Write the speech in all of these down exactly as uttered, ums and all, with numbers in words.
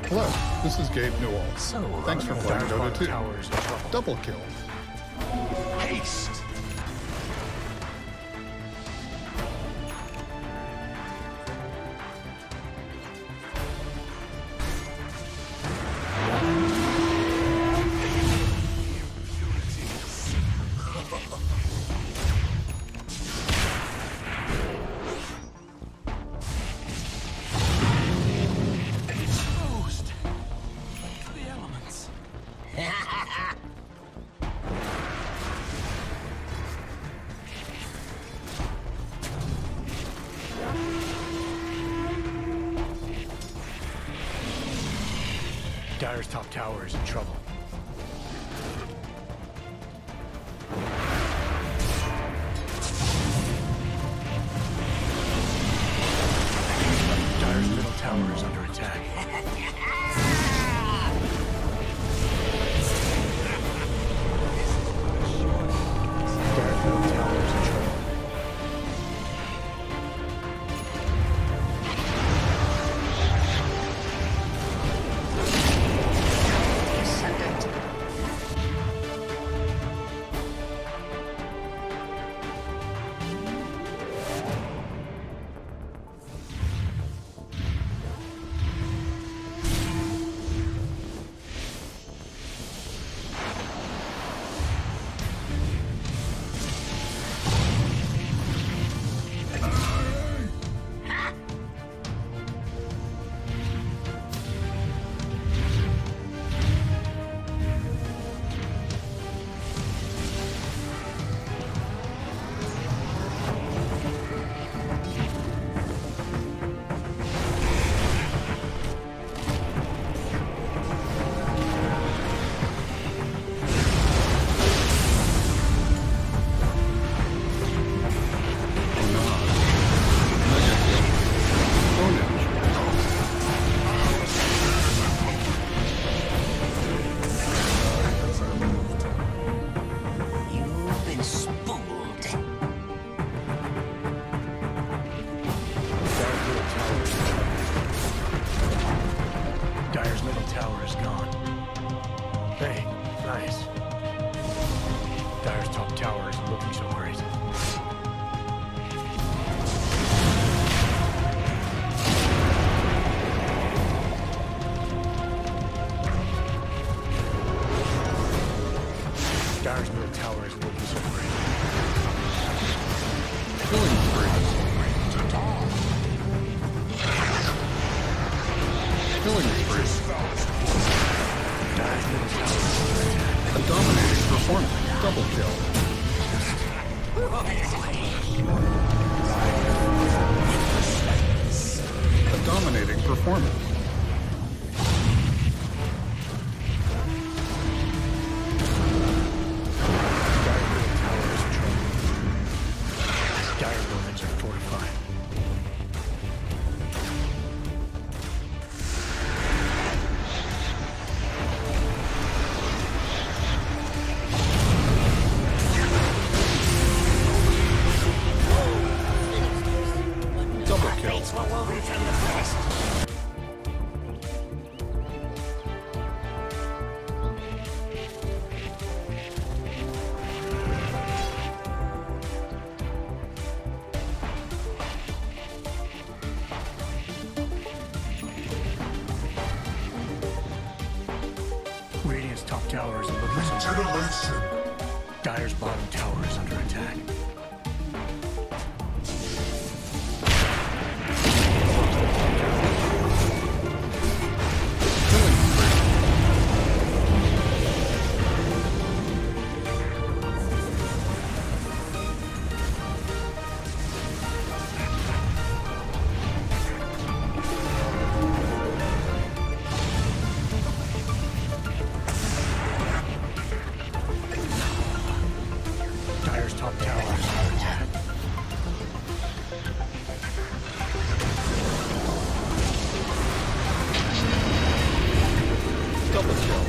Hello, this is Gabe Newell. So, Thanks for playing Dota two. Towers in trouble. Double kill. Haste! Dire's top tower is in trouble. Dire's middle tower is under attack. Dire's middle tower is in trouble. Dire's middle tower is gone. Hey, nice. Dire's top tower isn't looking so great. Dire's middle tower isn't looking so great. Killing spree. Killing spree. Dire's middle tower is under attack. A dominating performance. Double kill. A dominating performance. Dire's middle tower is in trouble. Dire buildings are fortified. Double kill. Radiant's top tower isn't looking so great. Dire's bottom tower is under attack. Dire's top tower is under attack. Double kill.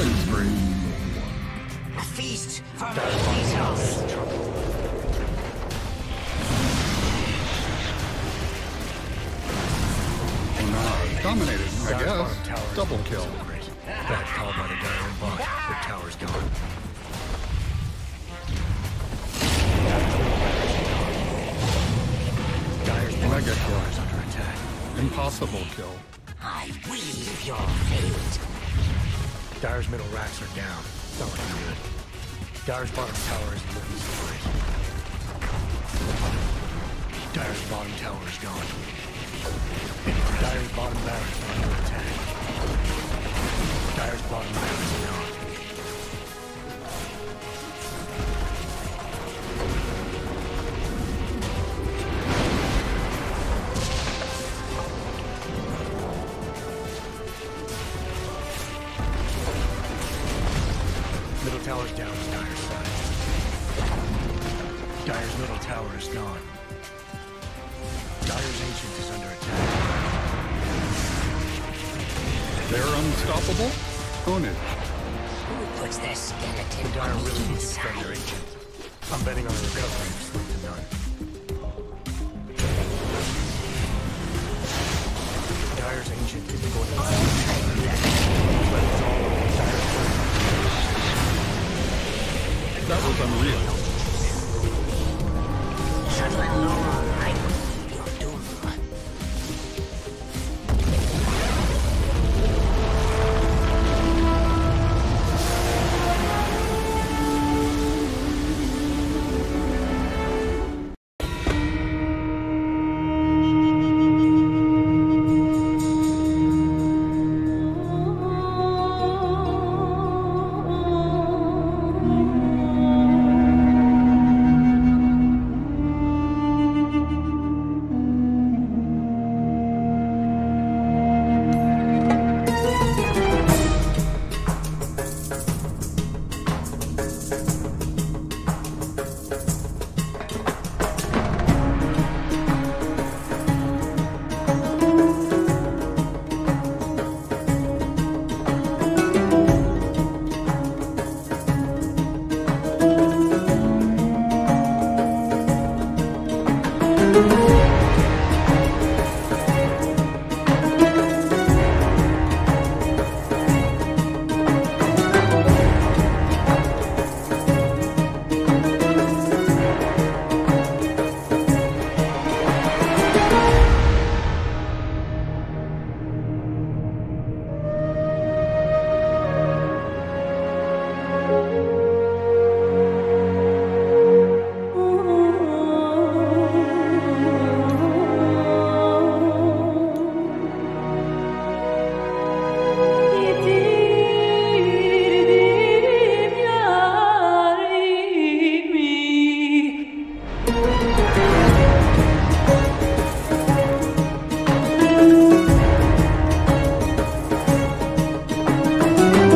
Killing spree. A feast for my Dire's bottom tower is beetles. in trouble. Oh no. Dominated, I Dire's bottom guess. tower is Double not kill. so great. Bad call by the Dire and bot. Their tower's gone. Dire's bottom Mega tower kill. is under attack. Impossible kill. I weave your fate. Dire's middle racks are down. Not looking good. Dire's bottom tower is looking great. Dire's bottom tower is gone. Dire's bottom barracks are under attack. Dire's bottom barracks are gone. Middle tower's down to Dire's side. Dire's middle tower is gone. Dire's ancient is under attack. They're unstoppable? Own it. Who puts their skeleton The Dire on really the need to defend their inside? ancient. I'm betting on the recovery of Sleep to none. Dire's ancient isn't going to last.